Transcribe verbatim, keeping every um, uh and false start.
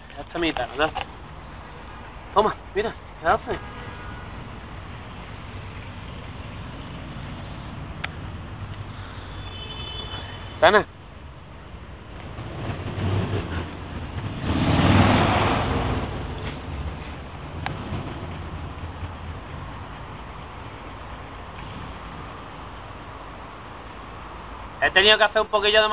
Ya está mi perro, ¿no? Toma, mira, ¿qué hace? Tana. He tenido que hacer un poquillo de